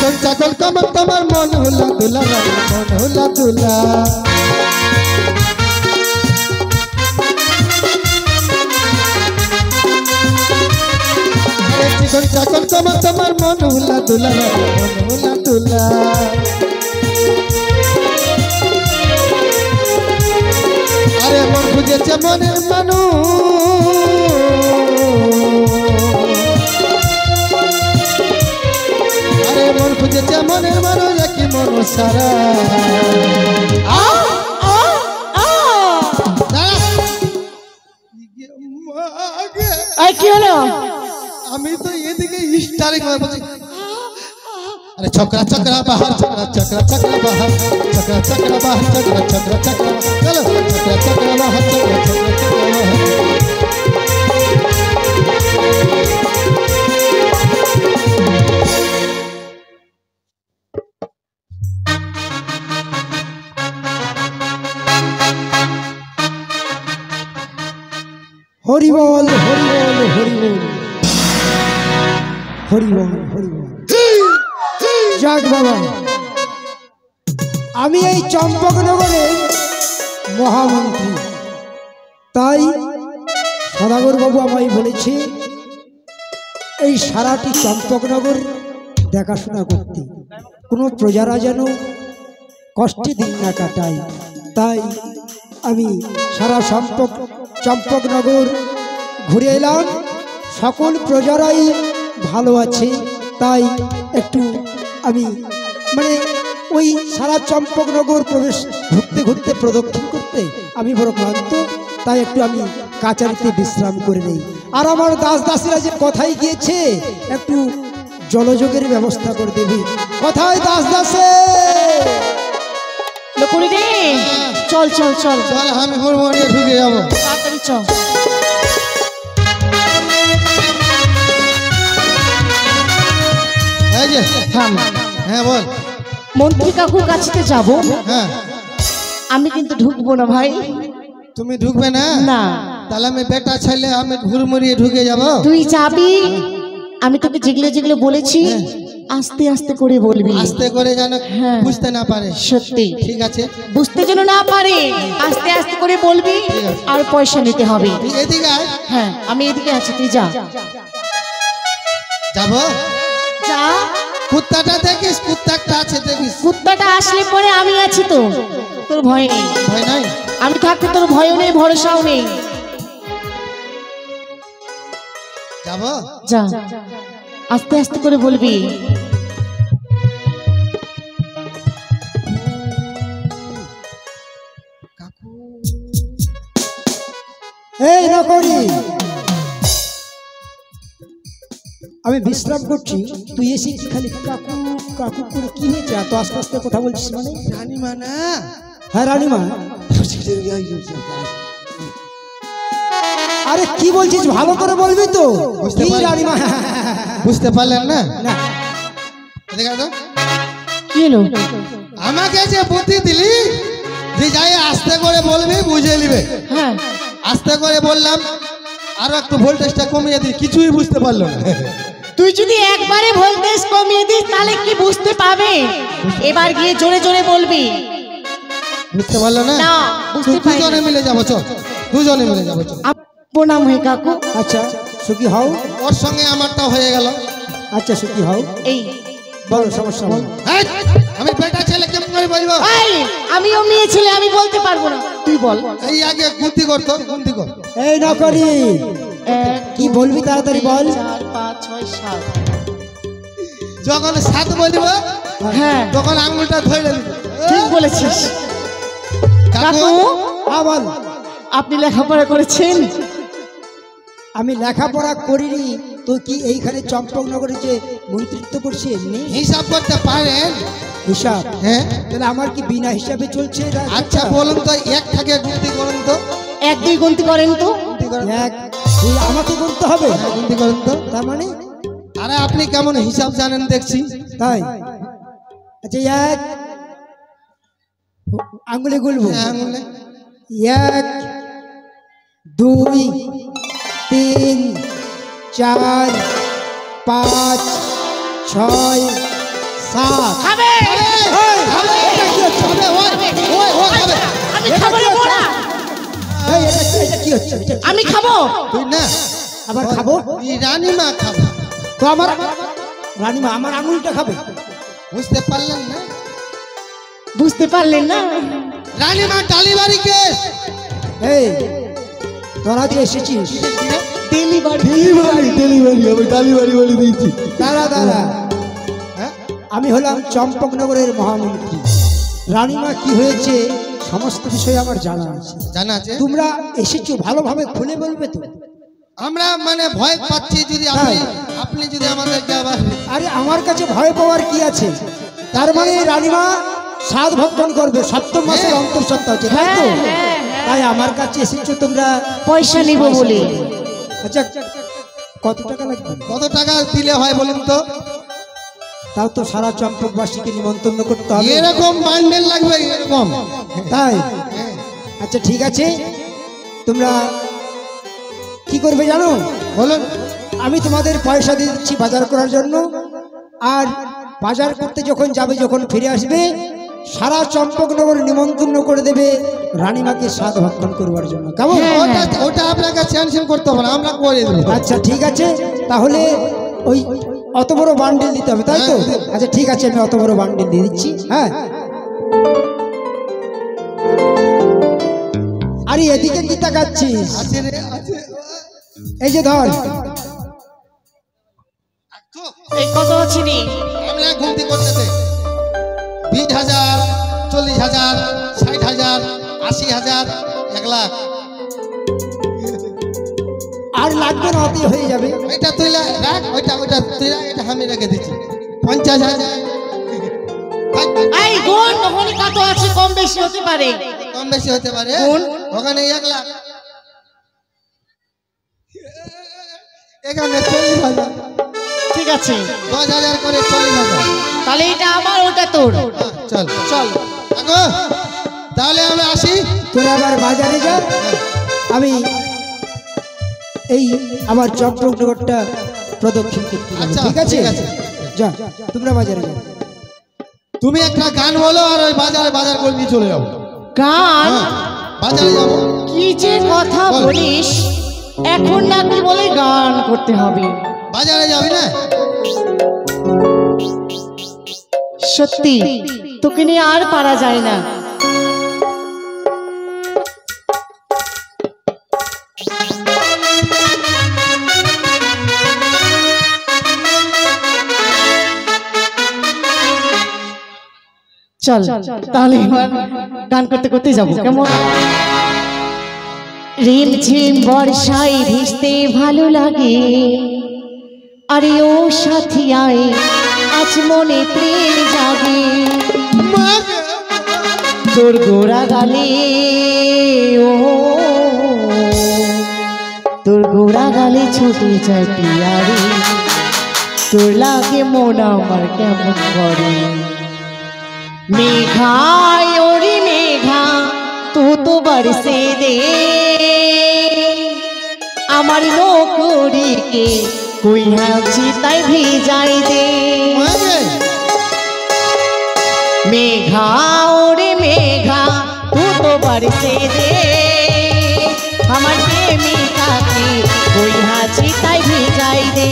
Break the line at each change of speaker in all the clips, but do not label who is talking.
চিকন চাকল কামন তোমার মন হুলা দুলা মন হুলা দুলা চিকন চাকল কামন তোমার মন হুলা দুলা মন হুলা দুলা আরে মন খুঁজেছে মনের আরে মন খুঁজেছে মনের মানুষ কি মন সারা
কি হলো
আমি তো এদিকে স্টারিং বলছি अरे छोकरा चकरा बाहर चकरा चकरा चकरा बाहर चकरा चकरा बाहर चकरा चकरा चकरा चलो चकरा चकरा बाहर चकरा चकरा चकरा बाहर
हरि बोल हरि बोल हरि बोल हरि बोल हरि बोल जाग बाबा আমি এই চম্পকনগরের মহামন্ত্রী তাই সদাগর বাবু আমায় বলেছে এই সারাটি চম্পকনগর দেখাশোনা করতে কোনো প্রজারা যেন কষ্টে দিন না কাটায় তাই আমি সারা চম্পকনগর ঘুরে এলাম সকল প্রজারাই ভালো আছে তাই একটু আমি মানে ওই সারা চম্পকনগর প্রবেশ ঘুরতে ঘুরতে প্রদক্ষিণ করতে আমি বড় ক্লান্ত তাই একটু আমি কাচারিতে বিশ্রাম করে নেই আর আমার দাস দাসীরা যে কোথায় গিয়েছে একটু জলযোগের ব্যবস্থা করে দেবে কোথায় দাস দাসে
লকুড়ি রে চল চল চল
চল আমি হুড়মুড়িয়ে ঢুকে যাব
তাড়াতাড়ি চল
এই যে
থাম
হ্যাঁ বল
মন্ত্রী কাকুর কাছে যাব
হ্যাঁ
আমি কিন্তু ঢুকবো না ভাই
তুমি ঢুকবে না
না
তাহলে আমি বেটা ছেলে আমি হুড়মুড়িয়ে ঢুকে যাব
তুই যাবি আমি তোকে যেগুলো যেগুলো বলেছি আস্তে আস্তে করে বলবি
আস্তে করে যেন বুঝতে না পারে
সত্যি
ঠিক আছে
বুঝতে যেন না পারে আস্তে আস্তে করে বলবি আর পয়সা নিতে হবে
এদিকে আয়
হ্যাঁ আমি এদিকে আছি তুই যা
যাব
যা
কুত্তাটা দেখিস কুত্তাটা আছে দেখিস
কুত্তাটা আসলে পরে আমি আছি তো তোর ভয় নেই
ভয় নাই
আমি থাকতে তোর ভয়ও নেই ভরসাও নেই
যাব
যা আস্তে আস্তে করে বলবি
এই নকরি আমি বিশ্রাম করছি তুই এসে কি খালি কাকু কাকু করে কি হয়েছে এত আস্তে আস্তে কথা বলছিস মানে
রানীমা না
হ্যাঁ রানীমা আরে কি বলছিস ভালো করে বলবি তো কি রানীমা
বুঝতে পারলেন না
না
এদিকে আয় তো
কি হলো
আমাকে যে বুদ্ধি দিলি যে যাই আস্তে করে বলবি বুঝে নিবে
হ্যাঁ
আস্তে করে বললাম আরো একটু ভোল্টেজটা কমিয়ে দিই কিছুই বুঝতে পারলো না
তুই যদি একবারে ভোল্টেজ কমিয়ে দিস তাহলে কি বুঝতে পাবে এবার গিয়ে জোরে জোরে বলবি
বুঝতে পারলো না
না বুঝতে পারি
দুজনে মিলে যাবো চল দুজনে মিলে যাবো চল
প্রণাম হে কাকু
আচ্ছা সুখী হও
ওর সঙ্গে আমারটাও হয়ে গেল
আচ্ছা সুখী হও
এই
বলো সমস্যা বল
এই, আমি বেটা ছেলে কেমন করে বলবো
এই আমিও মেয়ে ছেলে আমি বলতে পারবো না তুই বল
এই আগে গুনতি করতো গুনতি কর
এই না করি কি বলবি তাড়াতাড়ি বল
4 5 6 7
যখন সাত বলবো
হ্যাঁ
তখন আঙুলটা ধরে নিবি
ঠিক বলেছিস কাকু
হ্যাঁ বল
আপনি লেখাপড়া করেছেন
আমি লেখাপড়া করিনি তো কি এইখানে চম্পকনগরে যে মন্ত্রিত্ব করছি এমনি
হিসাব করতে পারেন
হিসাব
হ্যাঁ
তাহলে আমার কি বিনা হিসাবে চলছে
আচ্ছা বলুন তো এক থেকে গুনতি করুন তো
1 2 গুনতি করেন তো
গুনতি করেন
এক তুই আমাকে করতে হবে
গুনতি করুন তো
তার মানে
আরে আপনি কেমন হিসাব জানেন দেখছি
তাই আচ্ছা এক আঙ্গুলে গুলবো
হ্যাঁ, আঙুলে
1 2 3 4 5 6 সাত।
খাবে
এই, এটা কি হচ্ছে?
আমি খাবো রে মোড়া,
এই, এটা কি হচ্ছে?
আমি খাবো।
তুই না
আবার খাবো?
তুই রানীমা খাবে।
তো আমার রানীমা আমার আঙুলটা খাবে?
বুঝতে পারলেন না?
বুঝতে পারলেন না?
রানীমা ডালিবাড়ি কেস।
এই তোরা যে এসেছিস,
ডেলিভারি
ডেলিভারি আমি ডালিবাড়ি বলে দিয়েছি।
দাঁড়া দাঁড়া,
হ্যাঁ
আমি হলাম চম্পকনগরের মহামন্ত্রী। রানীমা কি হয়েছে সমস্ত বিষয় আমার জানা আছে।
জানা আছে?
তোমরা এসেছো ভালোভাবে খুলে বলবে তো?
আমরা মানে ভয় পাচ্ছি যদি আপনি আপনি যদি আমাদেরকে আবার
আরে আমার কাছে ভয় পাওয়ার কি আছে? তার মানে রানীমা সাত ভক্ষণ করবে, সপ্তম মাসের অন্তঃসত্ত্বা হচ্ছে, তাই তো? তাই আমার কাছে এসেছো তোমরা
পয়সা নিব বলে।
আচ্ছা কত টাকা লাগবে?
কত টাকা দিলে হয় বলুন তো?
তাও তো সারা চম্পকবাসীকে নিমন্ত্রণ করতে হবে।
এরকম বান্ডেল লাগবে এরকম।
তাই আচ্ছা ঠিক আছে, তোমরা কি করবে জানো?
বলুন।
আমি তোমাদের পয়সা দিয়ে দিচ্ছি বাজার করার জন্য, আর বাজার করতে যখন যাবে, যখন ফিরে আসবে, সারা চম্পকনগর নিমন্ত্রণ করে দেবে রানীমাকে স্বাদ ভক্ষণ করবার জন্য। কেমন?
ওটা আপনাকে টেনশন করতে হবে না, আমরা করে দেবো।
আচ্ছা ঠিক আছে, তাহলে ওই অত বড় বান্ডিল দিতে হবে, তাই তো? আচ্ছা ঠিক আছে, আমি অত বড় বান্ডিল দিয়ে দিচ্ছি। হ্যাঁ, আরে এদিকে কি তাকাচ্ছিস?
আছে রে, আছে।
এই যে ধর,
এই কত আছে নি?
আমরা ঘুমতি করতেছে 20,000, 40,000, 60,000, 80,000, 1 লাখ।
আর লাগবে না, অতি হয়ে যাবে।
এটা তুই রাখ, ওইটা তুই রাখ, এটা আমি রেখে দিচ্ছি 50,000।
এই গুণ ওখানে কত আছে? কম বেশি হতে পারে।
কম বেশি হতে পারে।
কোন?
ওখানে 1 লাখ, এখানে 40,000।
ঠিক আছে,
10,000 করে 40,000।
তাহলে এটা আমার, ওটা তোর।
চল চল আগো, তাহলে আমরা আসি।
তোরা আবার বাজারে যা, আমি এই আমার চম্পকনগরটা প্রদক্ষিণ করতে যাবো,
আচ্ছা,
ঠিক আছে?
ঠিক আছে।
যা তোমরা বাজারে যাও।
তুমি একটা গান বলো আর ওই বাজার করে নিয়ে চলে যাবো।
গান?
হ্যাঁ, বাজারে যাবো।
কি যে কথা
বল।
বলিস, এখন নাকি বলে গান করতে হবে?
বাজারে যাবি না?
সত্যি তোকে নিয়ে আর পারা যায় না। চল তাহলে এবার গান করতে করতে যাবো, কেমন? রিমঝিম বর্ষায় ভিজতে ভালো লাগে, আরে ও সাথী আয় আজ মনে প্রেম জাগে। তোর গোড়া গালে, ও তোর গোড়া গালে ছুটে যায় পিয়ারে, তোর লাগে মন আমার কেমন করে। মেঘায় ওরে মেঘা তু তো বরসে দে, আমার নৌকরিকে কই হাঁচি তাই ভিজাই দে। মেঘা ওরে মেঘা তু তো বরসে দে, আমার প্রেমিকাকে কই হাঁচি তাই ভিজাই দে।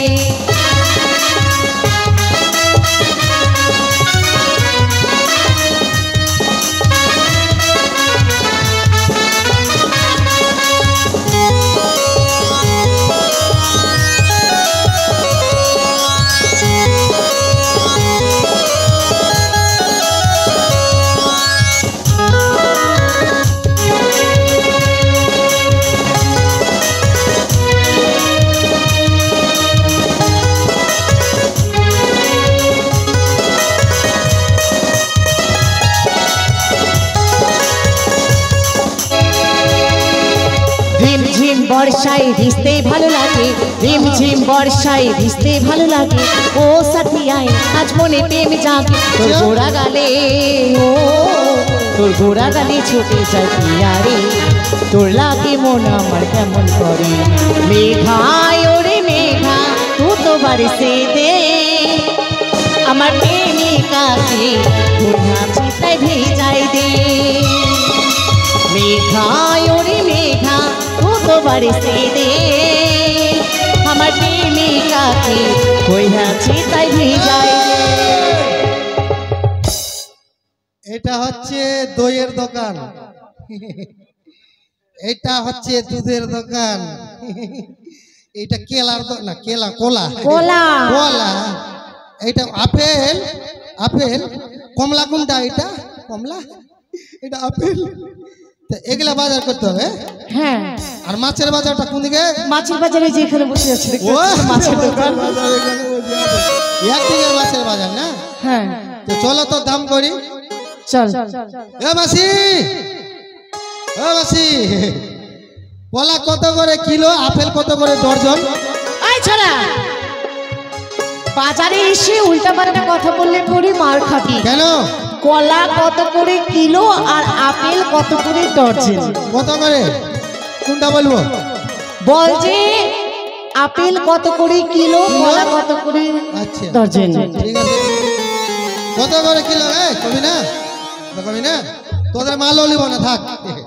রিমঝিম বর্ষায় ভিজতে ভালো লাগে, রিমঝিম বর্ষায় ভিজতে ভালো লাগে, ও সাথী আয় আজ মনে প্রেম জাগে। তোর গোড়া গালে, ও তোর গোড়া গালে ছুটে যায় পিয়ারে, তোর লাগে মন আমার কেমন করে। মেঘায় ওরে মেঘা তু তো বাড়িতে দে, আমার প্রেমিকাকে ঘোড়া চিতায় ভেজাই দে মেঘা ওরে মেঘা তো বাড়িতে দে আমার প্রেমিকাকে ঘোড়া চিতায় ভেজাই দে।
এটা হচ্ছে দইয়ের দোকান, এটা হচ্ছে দুধের দোকান, এটা কেলার না কেলা কোলা
কোলা
কোলা, এটা আপেল আপেল, কমলা কোনটা? এটা কমলা, এটা আপেল। তো এগুলা বাজার করতে হবে।
হ্যাঁ
আর মাছের বাজারটা কোন দিকে?
মাছের বাজারে যেখানে বসে আছে মাছের দোকান,
একদিকে মাছের বাজার না?
হ্যাঁ
তো চলো তো দাম করি।
চল
এ মাসি, এ মাসি, কলা কত করে কিলো, আপেল কত করে দর্জন?
এই ছোড়া, বাজারে এসে উল্টাপাল্টা কথা বললে পরে মার খাবি।
কেন?
কলা কত করে কিলো আর আপেল কত করে দর্জন?
কত করে কোনটা বলবো?
বল যে আপেল কত করে কিলো, কলা কত করে
আচ্ছা
দর্জন।
ঠিক আছে, কত করে কিলো? কবি না, কবি না, তোদের মালও নিব না, থাক।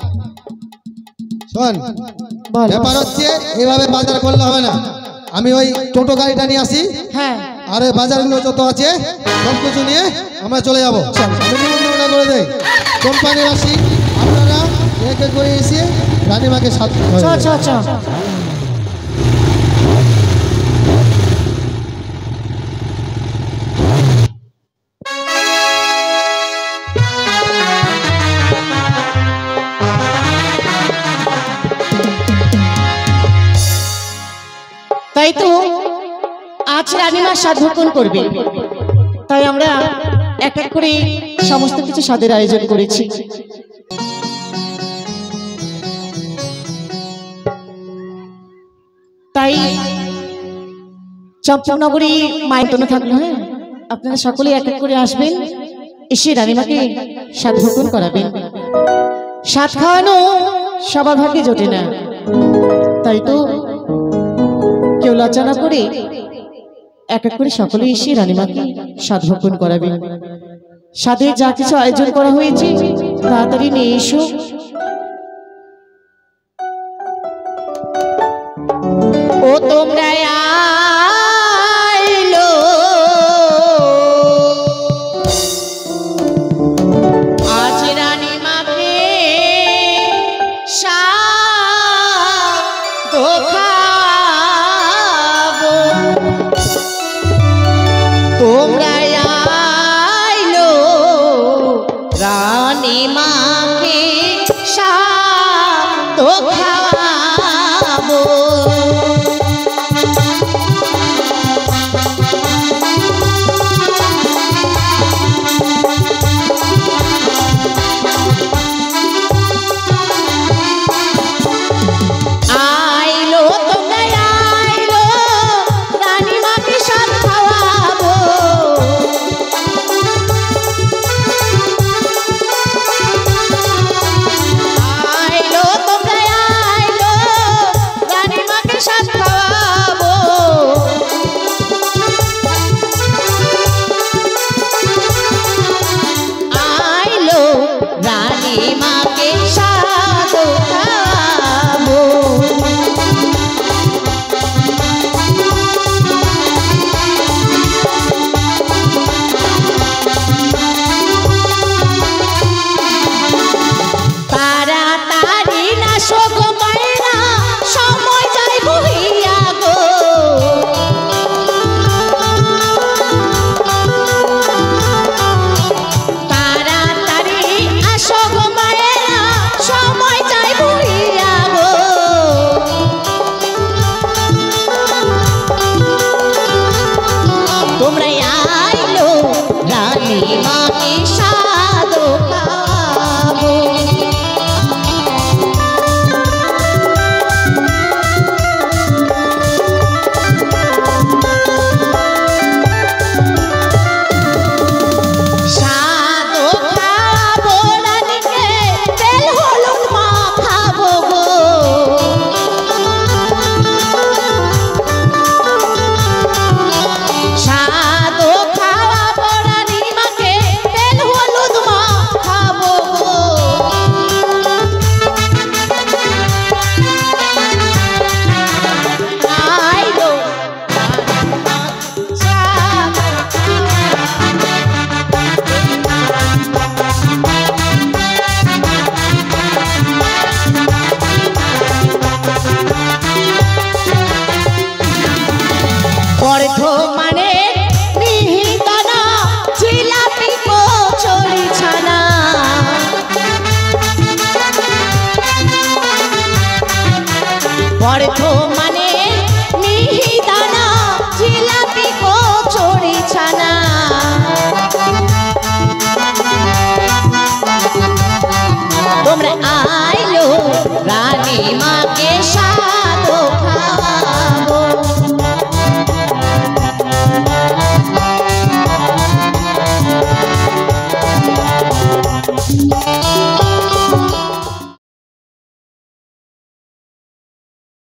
শোন,
বল।
ব্যাপার হচ্ছে এইভাবে বাজার করলে হবে না। আমি ওই টোটো গাড়িটা নিয়ে আসি,
হ্যাঁ
আর ওই বাজারগুলো যত আছে সব কিছু নিয়ে আমরা চলে যাবো। আমি নিমন্ত্রণটা করে দেই কোম্পানিবাসী, আপনারা এক এক করে এসে রানীমাকে সাথে
চ চ চ। তাই তো আজ রানীমা স্বাদ ভক্ষণ করবে, তাই আমরা এক এক করে সমস্ত কিছু স্বাদের আয়োজন করেছি। তাই চম্পকনগরী মাইতনে থাকলো, হ্যাঁ আপনারা সকলে এক এক করে আসবেন, এসে রানীমাকে স্বাদ ভক্ষণ করাবেন। স্বাদ খাওয়ানো সবার ভাগ্যে জোটে না, তাই তো কেউ লজ্জা না করে এক এক করে সকলে এসে রানীমাকে স্বাদ ভক্ষণ করাবেন। স্বাদের যা কিছু আয়োজন করা হয়েছে তাড়াতাড়ি নিয়ে এসো। ও তোমরা আইলো, আজ রানীমাকে স্বাদ খাবো। তোমরা আইলো রানীমাকে স্বাদ খাবো।